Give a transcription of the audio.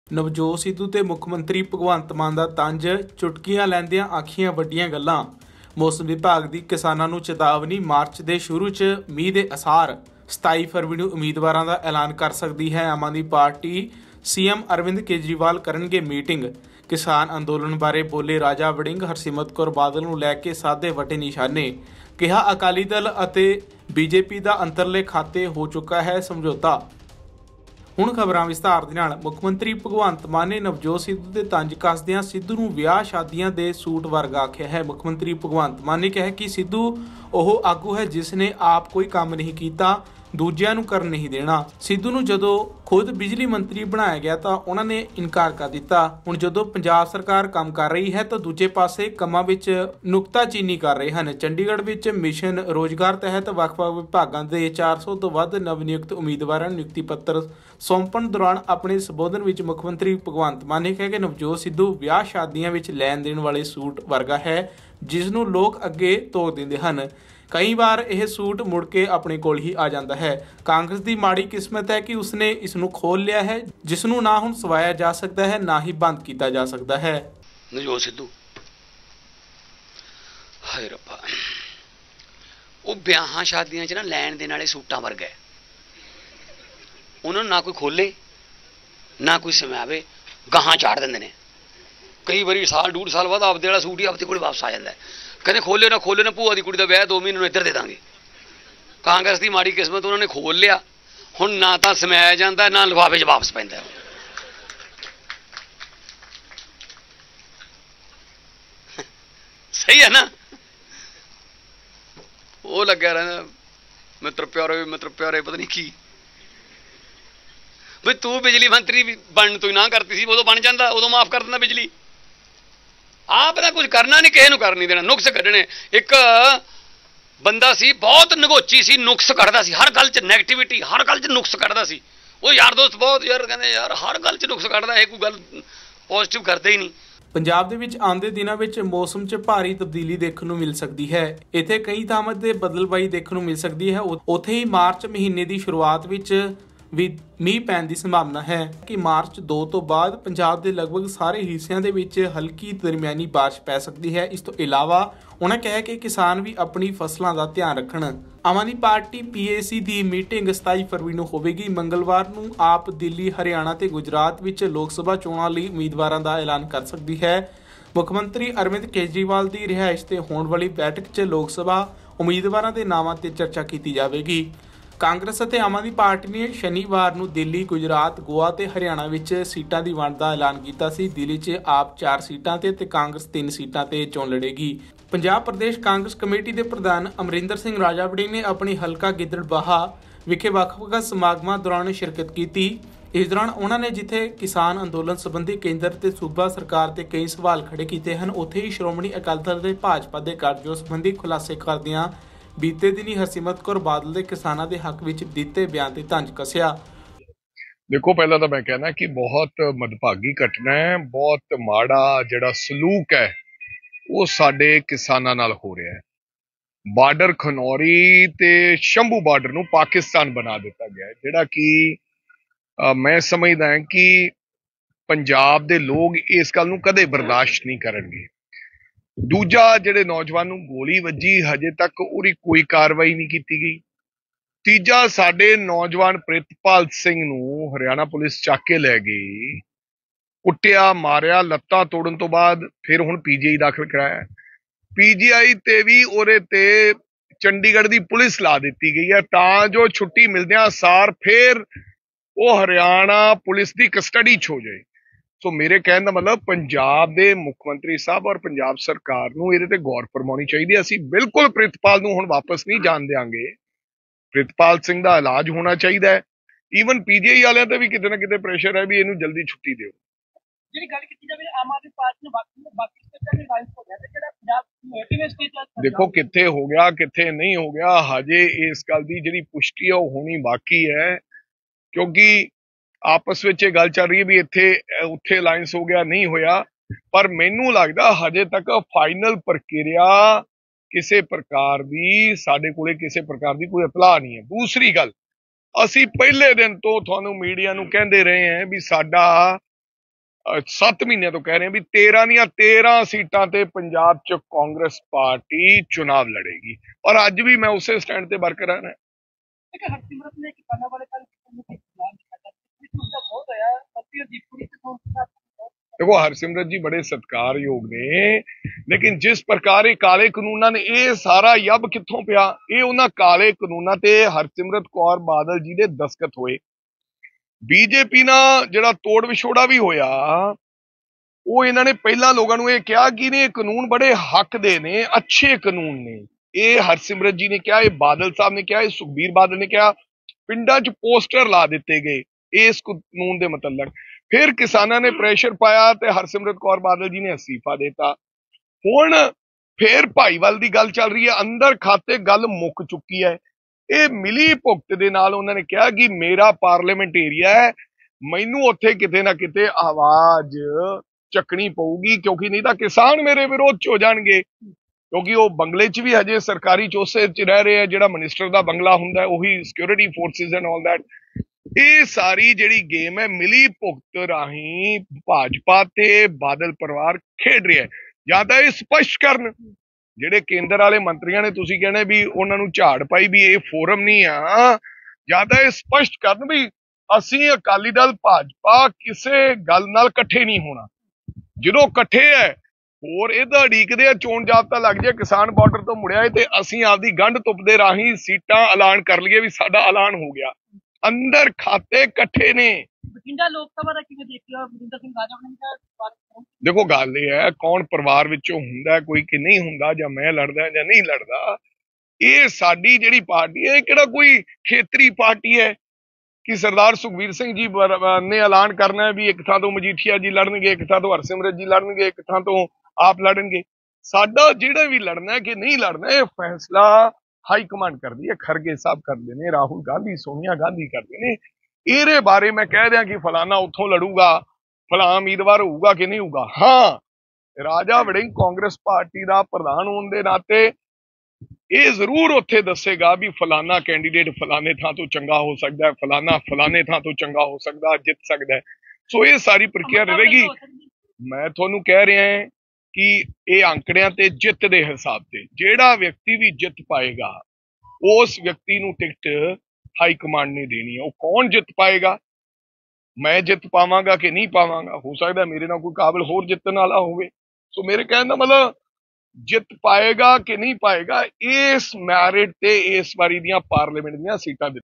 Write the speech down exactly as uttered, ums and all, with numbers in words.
ਨਵਜੋਤ ਸਿੱਧੂ ਤੇ ਮੁੱਖ ਮੰਤਰੀ ਭਗਵੰਤ ਮਾਨ ਦਾ ਤੰਜ, ਚੁਟਕੀਆਂ ਲੈਂਦਿਆਂ ਆਖੀਆਂ ਵੱਡੀਆਂ ਗੱਲਾਂ। ਮੌਸਮ ਵਿਭਾਗ ਦੀ ਕਿਸਾਨਾਂ ਨੂੰ ਚੇਤਾਵਨੀ, ਮਾਰਚ ਦੇ ਸ਼ੁਰੂ 'ਚ ਮੀਂਹ ਦੇ ਅਸਾਰ। ਸਤਾਈ ਫਰਵਰੀ ਨੂੰ ਉਮੀਦਵਾਰਾਂ ਦਾ ਐਲਾਨ ਕਰ ਸਕਦੀ ਹੈ ਆਮ ਆਦਮੀ ਪਾਰਟੀ। ਸੀਐਮ ਅਰਵਿੰਦ ਕੇਜਰੀਵਾਲ ਕਰਨਗੇ ਮੀਟਿੰਗ। ਕਿਸਾਨ ਅੰਦੋਲਨ ਬਾਰੇ ਬੋਲੇ ਰਾਜਾ ਵੜਿੰਗ। ਹਰਸਿਮਰਤ ਕੌਰ ਬਾਦਲ ਨੂੰ ਲੈ ਕੇ ਸਾਧੇ ਵੱਡੇ ਨਿਸ਼ਾਨੇ। ਕਿਹਾ ਅਕਾਲੀ ਦਲ ਅਤੇ ਬੀਜੇਪੀ ਦਾ ਅੰਤਰਲੇ ਖਾਤੇ ਹੋ ਚੁੱਕਾ ਹੈ ਸਮਝੌਤਾ। ਹੁਣ ਖਬਰਾਂ ਵਿਸਤਾਰ ਦੇ ਨਾਲ। ਮੁੱਖ ਮੰਤਰੀ ਭਗਵੰਤ ਮਾਨ ਨੇ ਨਵਜੋਤ ਸਿੱਧੂ ਦੇ ਤੰਜ ਕੱਸਦਿਆਂ ਸਿੱਧੂ ਨੂੰ ਵਿਆਹ ਸ਼ਾਦੀਆਂ ਦੇ ਸੂਟ ਵਰਗਾ ਆਖਿਆ ਹੈ। ਮੁੱਖ ਮੰਤਰੀ ਭਗਵੰਤ ਮਾਨ ਨੇ ਕਿਹਾ ਕਿ ਸਿੱਧੂ ਉਹ ਆਗੂ ਹੈ ਜਿਸ ਨੇ ਆਪ ਕੋਈ ਕੰਮ ਨਹੀਂ ਕੀਤਾ, ਦੂਜਿਆਂ ਨੂੰ ਕਰਨ ਨਹੀਂ ਦੇਣਾ। ਸਿੱਧੂ ਨੂੰ ਜਦੋਂ ਖੁਦ ਬਿਜਲੀ ਮੰਤਰੀ ਬਣਾਇਆ ਗਿਆ ਤਾਂ ਉਹਨਾਂ ਨੇ ਇਨਕਾਰ ਕਰ ਦਿੱਤਾ। ਹੁਣ ਜਦੋਂ ਪੰਜਾਬ ਸਰਕਾਰ ਕੰਮ ਕਰ ਰਹੀ ਹੈ ਤਾਂ ਦੂਜੇ ਪਾਸੇ ਕੰਮਾਂ ਵਿੱਚ ਨੁਕਤਾਚੀਨੀ ਕਰ ਰਹੇ ਹਨ। ਚੰਡੀਗੜ੍ਹ ਵਿੱਚ ਮਿਸ਼ਨ ਰੋਜ਼ਗਾਰ ਤਹਿਤ ਵੱਖ-ਵੱਖ ਵਿਭਾਗਾਂ ਦੇ ਚਾਰ ਸੌ ਤੋਂ ਵੱਧ ਨਵ-ਨਿਯੁਕਤ ਉਮੀਦਵਾਰਾਂ ਨੂੰ ਨਿਯੁਕਤੀ ਪੱਤਰ ਸੌਂਪਣ ਦੌਰਾਨ ਆਪਣੇ ਸੰਬੋਧਨ ਵਿੱਚ ਮੁੱਖ ਮੰਤਰੀ ਭਗਵੰਤ ਮਾਨ ਨੇ ਕਿਹਾ ਕਿ ਨਵਜੋਤ ਸਿੱਧੂ ਵਿਆਹ ਸ਼ਾਦੀਆਂ ਵਿੱਚ ਲੈਣ ਦੇਣ ਵਾਲੇ ਸੂਟ ਵਰਗਾ ਹੈ ਜਿਸ ਨੂੰ ਲੋਕ ਅੱਗੇ ਤੋੜ ਦਿੰਦੇ ਹਨ। ਕਈ ਵਾਰ ਇਹ ਸੂਟ ਮੁੜ ਕੇ ਆਪਣੇ ਕੋਲ ਹੀ ਆ ਜਾਂਦਾ ਹੈ। ਕਾਂਗਰਸ ਦੀ ਮਾੜੀ ਕਿਸਮਤ ਹੈ ਕਿ ਉਸਨੇ ਇਸ ਨੂੰ ਖੋਲ ਲਿਆ ਹੈ ਜਿਸ ਨੂੰ ਨਾ ਹੁਣ ਸਵਾਇਆ ਜਾ ਸਕਦਾ ਹੈ ਨਾ ਹੀ ਬੰਦ ਕੀਤਾ ਜਾ ਸਕਦਾ ਹੈ। ਨਵਜੋਤ ਸਿੱਧੂ ਹਾਏ ਰੱਬਾ, ਉਹ ਵਿਆਹਾਂ ਸ਼ਾਦੀਆਂ 'ਚ ਨਾ ਲੈਣ ਦੇਣ ਵਾਲੇ ਸੂਟਾਂ ਵਰਗਾ। ਉਹਨਾਂ ਨੂੰ ਨਾ ਕੋਈ ਖੋਲੇ ਨਾ ਕੋਈ ਸਮਾਵੇ, ਗਾਹਾਂ ਚਾੜ ਦਿੰਦੇ ਨੇ। ਕਈ ਵਾਰੀ ਸਾਲ ਡੂਢ ਸਾਲ ਬਾਅਦ ਆਪਦੇ ਵਾਲਾ ਸੂਟ ਹੀ ਆਪਦੇ ਕੋਲ ਵਾਪਸ ਆ ਜਾਂਦਾ। ਕਹਿੰਦੇ ਖੋਲੇ ਨਾ ਖੋਲੇ ਨਾ ਭੂਆ ਦੀ ਕੁੜੀ ਦਾ ਵਿਆਹ ਦੋ ਮਹੀਨੇ ਨੂੰ ਇੱਧਰ ਦੇ ਦਾਂਗੇ। ਕਾਂਗਰਸ ਦੀ ਮਾੜੀ ਕਿਸਮਤ, ਉਹਨਾਂ ਨੇ ਖੋਲ ਲਿਆ। ਹੁਣ ਨਾ ਤਾਂ ਸਮਾਇਆ ਜਾਂਦਾ ਨਾ ਲਿਫਾਫੇ 'ਚ ਵਾਪਸ ਪੈਂਦਾ। ਸਹੀ ਹੈ ਨਾ? ਉਹ ਲੱਗਿਆ ਰਹਿੰਦਾ ਮਿੱਤਰ ਪਿਆਰੇ ਮਿੱਤਰ ਪਿਆਰੇ ਪਤਾ ਨਹੀਂ ਕੀ। ਬਈ ਤੂੰ ਬਿਜਲੀ ਮੰਤਰੀ ਬਣਨ ਤੋਂ ਹੀ ਨਾ ਕਰਤੀ ਸੀ, ਉਦੋਂ ਬਣ ਜਾਂਦਾ, ਉਦੋਂ ਮਾਫ ਕਰ ਦਿੰਦਾ ਬਿਜਲੀ। ਆਪ ਦਾ ਕੁਝ ਕਰਨਾ ਨਹੀਂ, ਕਿਸੇ ਨੂੰ ਕਰ ਨਹੀਂ ਦੇਣਾ, ਨੁਕਸ ਕੱਢਣੇ। ਇੱਕ ਬੰਦਾ ਸੀ ਬਹੁਤ ਨਗੋਚੀ ਸੀ, ਨੁਕਸ ਕੱਢਦਾ ਸੀ ਹਰ ਗੱਲ 'ਚ, ਨੈਗੇਟਿਵਿਟੀ ਹਰ ਗੱਲ 'ਚ ਨੁਕਸ ਕੱਢਦਾ ਸੀ। ਉਹ ਯਾਰ ਦੋਸਤ ਬਹੁਤ ਯਾਰ ਕਹਿੰਦੇ ਯਾਰ ਹਰ ਗੱਲ 'ਚ ਨੁਕਸ ਕੱਢਦਾ, ਇਹ ਕੋਈ ਗੱਲ ਪੋਜ਼ਿਟਿਵ ਕਰਦਾ ਹੀ ਨਹੀਂ। ਪੰਜਾਬ ਦੇ ਵਿੱਚ ਆਉਂਦੇ ਦਿਨਾਂ ਵਿੱਚ ਮੌਸਮ 'ਚ ਭਾਰੀ ਤਬਦੀਲੀ ਦੇਖਣ ਨੂੰ ਮਿਲ ਸਕਦੀ ਹੈ। ਇੱਥੇ ਕਈ ਥਾਵਾਂ ਤੇ ਬਦਲਬਾਈ ਦੇਖਣ ਨੂੰ ਮਿਲ ਸਕਦੀ ਹੈ। ਉੱਥੇ ਹੀ ਮਾਰਚ ਮਹੀਨੇ ਦੀ ਸ਼ੁਰੂਆਤ ਵਿੱਚ ਵੀ ਮੀਂਹ ਪੈਣ ਦੀ ਸੰਭਾਵਨਾ ਹੈ ਕਿ ਮਾਰਚ ਦੋ ਤੋਂ ਬਾਅਦ ਪੰਜਾਬ ਦੇ ਲਗਭਗ ਸਾਰੇ ਹਿੱਸਿਆਂ ਦੇ ਵਿੱਚ ਹਲਕੀ ਦਰਮਿਆਨੀ ਬਾਰਿਸ਼ ਪੈ ਸਕਦੀ ਹੈ। ਇਸ ਤੋਂ ਇਲਾਵਾ ਉਹਨਾਂ ਕਿਹਾ ਕਿ ਕਿਸਾਨ ਵੀ ਆਪਣੀ ਫਸਲਾਂ ਦਾ ਧਿਆਨ ਰੱਖਣ। ਆਮ ਆਦਮੀ ਪਾਰਟੀ ਪੀਏਸੀ ਦੀ ਮੀਟਿੰਗ ਸਤਾਈ ਫਰਵਰੀ ਨੂੰ ਹੋਵੇਗੀ। ਮੰਗਲਵਾਰ ਨੂੰ ਆਪ ਦਿੱਲੀ, ਹਰਿਆਣਾ ਤੇ ਗੁਜਰਾਤ ਵਿੱਚ ਲੋਕ ਸਭਾ ਚੋਣਾਂ ਲਈ ਉਮੀਦਵਾਰਾਂ ਦਾ ਐਲਾਨ ਕਰ ਸਕਦੀ ਹੈ। ਮੁੱਖ ਮੰਤਰੀ ਅਰਵਿੰਦ ਕੇਜਰੀਵਾਲ ਦੀ ਰਿਹਾਇਸ਼ ਤੇ ਹੋਣ ਵਾਲੀ ਬੈਠਕ 'ਚ ਲੋਕ ਸਭਾ ਉਮੀਦਵਾਰਾਂ ਦੇ ਨਾਵਾਂ ਤੇ ਚਰਚਾ ਕੀਤੀ ਜਾਵੇਗੀ। ਕਾਂਗਰਸ ਅਤੇ ਆਮ ਆਦਮੀ ਪਾਰਟੀ ਨੇ ਸ਼ਨੀਵਾਰ ਨੂੰ ਦਿੱਲੀ, ਗੁਜਰਾਤ, ਗੋਆ ਤੇ ਹਰਿਆਣਾ ਵਿੱਚ ਸੀਟਾਂ ਦੀ ਵੰਡ ਦਾ ਐਲਾਨ ਕੀਤਾ ਸੀ। ਦਿੱਲੀ 'ਚ ਆਪ ਚਾਰ ਸੀਟਾਂ ਤੇ ਤੇ ਕਾਂਗਰਸ ਤਿੰਨ ਸੀਟਾਂ ਤੇ ਚੋਣ ਲੜੇਗੀ। ਪੰਜਾਬ ਪ੍ਰਦੇਸ਼ ਕਾਂਗਰਸ ਕਮੇਟੀ ਦੇ ਪ੍ਰਧਾਨ ਅਮਰਿੰਦਰ ਸਿੰਘ ਰਾਜਾ ਵੜਿੰਗ ਨੇ ਆਪਣੀ ਹਲਕਾ ਗਿੱਦੜਬਾਹਾ ਵਿਖੇ ਵੱਖ-ਵੱਖ ਸਮਾਗਮਾਂ ਦੌਰਾਨ ਸ਼ਿਰਕਤ ਕੀਤੀ। ਇਸ ਦੌਰਾਨ ਉਹਨਾਂ ਨੇ ਜਿੱਥੇ ਕਿਸਾਨ ਅੰਦੋਲਨ ਸੰਬੰਧੀ ਕੇਂਦਰ ਤੇ ਸੂਬਾ ਸਰਕਾਰ ਤੇ ਕਈ ਸਵਾਲ ਖੜੇ ਕੀਤੇ ਹਨ, ਉੱਥੇ ਹੀ ਸ਼੍ਰੋਮਣੀ ਅਕਾਲੀ ਦਲ ਤੇ ਭਾਜਪਾ ਦੇ ਗੱਠਜੋੜ ਸੰਬੰਧੀ ਖੁਲਾਸੇ ਕਰਦਿਆਂ ਬੀਤੇ ਦਿਨੀ ਹਰਸਿਮਰਤ ਕੌਰ ਬਾਦਲ ਦੇ ਕਿਸਾਨਾਂ ਦੇ ਹੱਕ ਵਿੱਚ ਦਿੱਤੇ ਬਿਆਨ ਤੇ ਤੰਜ ਕੱਸਿਆ। ਦੇਖੋ, ਪਹਿਲਾਂ ਤਾਂ ਮੈਂ ਕਹਿਣਾ ਕਿ ਬਹੁਤ ਮੰਦਭਾਗੀ ਘਟਨਾ ਹੈ, ਬਹੁਤ ਮਾੜਾ ਜਿਹੜਾ ਸਲੂਕ ਹੈ ਉਹ ਸਾਡੇ ਕਿਸਾਨਾਂ ਨਾਲ ਹੋ ਰਿਹਾ ਹੈ। ਬਾਰਡਰ ਖਨੌਰੀ ਤੇ ਸ਼ੰਭੂ ਬਾਰਡਰ ਨੂੰ ਪਾਕਿਸਤਾਨ ਬਣਾ ਦਿੱਤਾ ਗਿਆ ਹੈ, ਜਿਹੜਾ ਕਿ ਮੈਂ ਸਮਝਦਾ ਹਾਂ ਕਿ ਪੰਜਾਬ ਦੇ ਲੋਕ ਇਸ ਗੱਲ ਨੂੰ ਕਦੇ ਬਰਦਾਸ਼ਤ ਨਹੀਂ ਕਰਨਗੇ। ਦੂਜਾ, ਜਿਹੜੇ ਨੌਜਵਾਨ ਨੂੰ ਗੋਲੀ ਵੱਜੀ ਹਜੇ ਤੱਕ ਉਹਦੀ ਕੋਈ ਕਾਰਵਾਈ ਨਹੀਂ ਕੀਤੀ ਗਈ। ਤੀਜਾ, ਸਾਡੇ ਨੌਜਵਾਨ ਪ੍ਰਿਤਪਾਲ ਸਿੰਘ ਨੂੰ ਹਰਿਆਣਾ ਪੁਲਿਸ ਚੱਕ ਕੇ ਲੈ ਗਈ, ਕੁੱਟਿਆ ਮਾਰਿਆ, ਲੱਤਾਂ ਤੋੜਨ ਤੋਂ ਬਾਅਦ ਫਿਰ ਹੁਣ ਪੀਜੀਆਈ ਦਾਖਲ ਕਰਾਇਆ। ਪੀਜੀਆਈ ਤੇ ਵੀ ਉਹਦੇ ਤੇ ਚੰਡੀਗੜ੍ਹ ਦੀ ਪੁਲਿਸ ਲਾ ਦਿੱਤੀ ਗਈ ਹੈ ਤਾਂ ਜੋ ਛੁੱਟੀ ਮਿਲਦਿਆਂ ਸਾਰ ਫਿਰ ਉਹ ਹਰਿਆਣਾ ਪੁਲਿਸ ਦੀ ਕਸਟਡੀ 'ਚ ਹੋ ਜਾਏ। ਸੋ ਮੇਰੇ ਕਹਿਣ ਦਾ ਮਤਲਬ ਪੰਜਾਬ ਦੇ ਮੁੱਖ ਮੰਤਰੀ ਸਾਹਿਬ ਔਰ ਪੰਜਾਬ ਸਰਕਾਰ ਨੂੰ ਇਹਦੇ ਤੇ ਗੌਰ ਫਰਮਾਉਣੀ ਚਾਹੀਦੀ ਹੈ। ਅਸੀਂ ਬਿਲਕੁਲ ਪ੍ਰਿਤਪਾਲ ਨੂੰ ਹੁਣ ਵਾਪਸ ਨਹੀਂ ਜਾਣ ਦਿਆਂਗੇ। ਪ੍ਰਿਤਪਾਲ ਸਿੰਘ ਦਾ ਇਲਾਜ ਹੋਣਾ ਚਾਹੀਦਾ ਹੈ। ਈਵਨ ਪੀਜੀਆਈ ਵਾਲਿਆਂ ਤੇ ਵੀ ਕਿਤੇ ਨਾ ਕਿਤੇ ਪ੍ਰੈਸ਼ਰ ਹੈ ਵੀ ਇਹਨੂੰ ਜਲਦੀ ਛੁੱਟੀ ਦਿਓ। ਜਿਹੜੀ ਗੱਲ ਕੀਤੀ ਜਾਵੇ ਆਮ ਆਦਮੀ ਪਾਰਟੀ ਨੂੰ ਬਾਕੀ ਬਾਕੀ ਸਟੇਟਾਂ ਦੇ ਲਾਈਨ ਹੋ ਗਿਆ ਤੇ ਜਿਹੜਾ ਪੰਜਾਬ ਕਿਵੇਂ ਸਟੇਟ ਦੇਖੋ ਕਿੱਥੇ ਹੋ ਗਿਆ ਕਿੱਥੇ ਨਹੀਂ ਹੋ ਗਿਆ, ਹਜੇ ਇਸ ਗੱਲ ਦੀ ਜਿਹੜੀ ਪੁਸ਼ਟੀ ਹੈ ਉਹ ਹੋਣੀ ਬਾਕੀ ਹੈ, ਕਿਉਂਕਿ ਆਪਸ ਵਿੱਚ ਇਹ ਗੱਲ ਚੱਲ ਰਹੀ ਹੈ ਵੀ ਇੱਥੇ ਉੱਥੇ ਅਲਾਇੰਸ ਹੋ ਗਿਆ, ਨਹੀਂ ਹੋਇਆ। ਪਰ ਮੈਨੂੰ ਲੱਗਦਾ ਹਜੇ ਤੱਕ ਫਾਈਨਲ ਪ੍ਰਕਿਰਿਆ ਕਿਸੇ ਪ੍ਰਕਾਰ ਦੀ ਸਾਡੇ ਕੋਲੇ ਕਿਸੇ ਪ੍ਰਕਾਰ ਦੀ ਕੋਈ ਇਤਲਾਹ ਨਹੀਂ ਹੈ। ਦੂਸਰੀ ਗੱਲ, ਅਸੀਂ ਪਹਿਲੇ ਦਿਨ ਤੋਂ ਤੁਹਾਨੂੰ ਮੀਡੀਆ ਨੂੰ ਕਹਿੰਦੇ ਰਹੇ ਹਾਂ ਵੀ ਸਾਡਾ ਸੱਤ ਮਹੀਨਿਆਂ ਤੋਂ ਕਹਿ ਰਹੇ ਵੀ ਤੇਰਾਂ ਦੀਆਂ ਤੇਰਾਂ ਸੀਟਾਂ ਤੇ ਪੰਜਾਬ 'ਚ ਕਾਂਗਰਸ ਪਾਰਟੀ ਚੁਣਾਵ ਲੜੇਗੀ ਔਰ ਅੱਜ ਵੀ ਮੈਂ ਉਸੇ ਸਟੈਂਡ ਤੇ ਬਰਕਰਾਰ ਹਾਂ। ਹਰਸਿਮਰਤ ਨੇ ਕਿਸਾਨਾਂ ਵਾਲੇ ਕੱਲ ਬਹੁਤ ਹੋਇਆ। देखो हरसिमरत जी बड़े सत्कारयोग ने लेकिन जिस प्रकार काले कानूना ने यह सारा यब कित्थों पिया ये उन्हां काले कानूना ते हरसिमरत कौर बादल जी दे दस्तखत होए। बीजेपी ना जिहड़ा तोड़ विछोड़ा भी होया वो इन्हां ने पहला लोगों नूं ये कहा कि ये कानून बड़े हक दे ने अच्छे कानून ने। ये हरसिमरत जी ने कहा, ये बादल साहब ने कहा, ये सुखबीर बादल ने कहा, पिंडां च पोस्टर ला दिते गए इस कानून दे मतलब। फिर किसानां ने प्रेशर पाया ते हरसिमरत कौर बादल जी ने अस्तीफा देता। हुण फिर भाईवाल दी गल चल रही है, अंदर खाते गल मुक चुकी है। ये मिली भुगत दे नाल उन्होंने कहा कि मेरा पार्लीमेंट एरिया है, मैनू उत्थे किते ना किते आवाज चकनी पऊगी क्योंकि नहीं तो किसान मेरे विरोध च हो जाएंगे। क्योंकि वो बंगले च भी हजे सरकारी चौसे च रह रहे हैं, जिहड़ा मिनिस्टर दा बंगला हुंदा है उही security forces and all that. ये सारी जिहड़ी गेम है मिली भुगत राही भाजपा ते बादल परिवार खेड रहा है। या तो ये स्पष्ट करन जिहड़े केंद्र वाले मंत्रियों ने तुसीं कहने भी उन्हां नूं झाड़ पाई भी ये फोरम नहीं आ, या तो ये स्पष्ट करन भी असीं अकाली दल भाजपा किसे गल नाल इकट्ठे नहीं होना। जदों इकट्ठे है होर इहदा उड़ीकदे चोण जाबता लग जाए किसान बार्डर तो मुड़िया है ते असीं आपदी गंढ तुप दे राही सीटां ऐलान कर लईए भी साडा ऐलान हो गया। अंदर खाते इकट्ठे ने। बठिंडा लोक सभा दा किवें देखदे हो? बठिंडा सिंह राजा ने कहा देखो गल ये है कौन परिवार विचों हुंदा कोई कि नहीं हुंदा, जां मैं लड़दा जां नहीं लड़दा। ये साडी जिहड़ी पार्टी है किहड़ा कोई खेतरी पार्टी है कि सरदार सुखबीर सिंह जी ने ऐलान करना है भी एक थां तो मजीठिया जी लड़नगे, एक थां तो हरसिमरत जी लड़नगे, एक थां तो आप लड़नगे। साडा जिहड़ा भी लड़ना है कि नहीं लड़ना है फैसला हाई कमांड कर दी है, खरगे साहब करते हैं, राहुल गांधी सोनिया गांधी करते हैं। ਇਹਦੇ बारे मैं कह रहा कि फलाना उतों लड़ूगा, फला उम्मीदवार होगा कि नहीं होगा। हाँ राजा वड़िंग कांग्रेस पार्टी का प्रधान होने के नाते ये जरूर उत्थे दसेगा भी फलाना कैंडीडेट फलाने थां तो चंगा हो सकता है, फलाना फलाने थां तो चंगा हो सकता है, जित सकता है। सो ये सारी प्रक्रिया रहेगी। मैं थोनू कह रहा है कि ये आंकड़ियां ते जित दे हिसाब से जेड़ा व्यक्ति भी जित पाएगा उस व्यक्ति नू टिकट हाई कमांड ने देनी है। वो कौन जित पाएगा, मैं जित पावांगा कि नहीं पावांगा, हो सकता है मेरे नाल कोई काबिल होर जितने वाला होवे। सो मेरे कहने का मतलब जित पाएगा कि नहीं पाएगा इस मैरिट ते इस बारी दियां पार्लीमेंट दियां सीटां